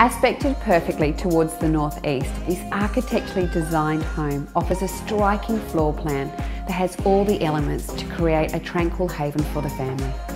Aspected perfectly towards the northeast, this architecturally designed home offers a striking floor plan that has all the elements to create a tranquil haven for the family.